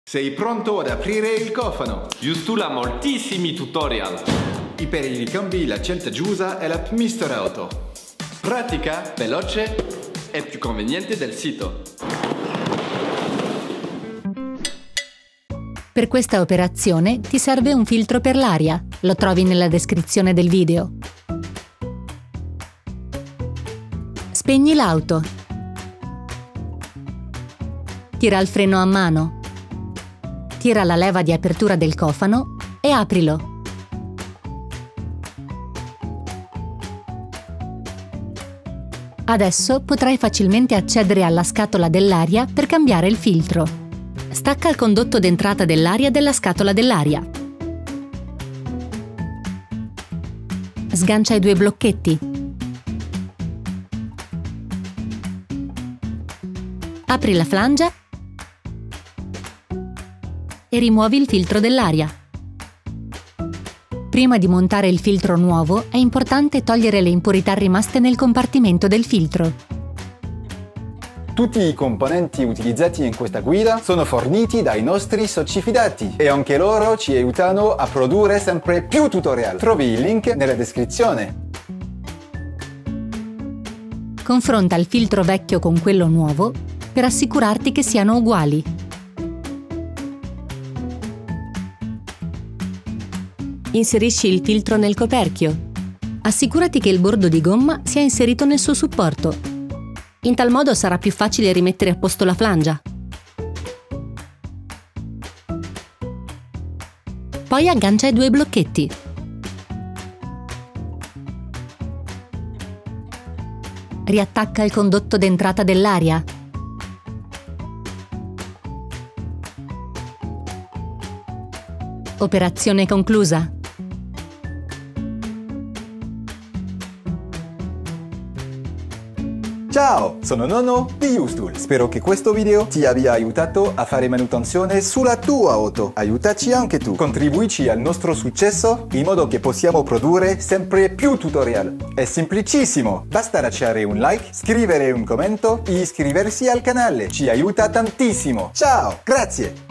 Sei pronto ad aprire il cofano? Giusto là moltissimi tutorial. E per i ricambi la scelta giusta è l'app Mister Auto. Pratica, veloce e più conveniente del sito. Per questa operazione ti serve un filtro per l'aria. Lo trovi nella descrizione del video. Spegni l'auto. Tira il freno a mano. Tira la leva di apertura del cofano e aprilo. Adesso potrai facilmente accedere alla scatola dell'aria per cambiare il filtro. Stacca il condotto d'entrata dell'aria dalla scatola dell'aria. Sgancia i due blocchetti. Apri la flangia e rimuovi il filtro dell'aria. Prima di montare il filtro nuovo è importante togliere le impurità rimaste nel compartimento del filtro. Tutti i componenti utilizzati in questa guida sono forniti dai nostri soci fidati e anche loro ci aiutano a produrre sempre più tutorial. Trovi il link nella descrizione. Confronta il filtro vecchio con quello nuovo per assicurarti che siano uguali. Inserisci il filtro nel coperchio. Assicurati che il bordo di gomma sia inserito nel suo supporto. In tal modo sarà più facile rimettere a posto la flangia. Poi aggancia i due blocchetti. Riattacca il condotto d'entrata dell'aria. Operazione conclusa. Ciao, sono Nono di Ustool. Spero che questo video ti abbia aiutato a fare manutenzione sulla tua auto. Aiutaci anche tu. Contribuici al nostro successo in modo che possiamo produrre sempre più tutorial. È semplicissimo. Basta lasciare un like, scrivere un commento e iscriversi al canale. Ci aiuta tantissimo. Ciao, grazie!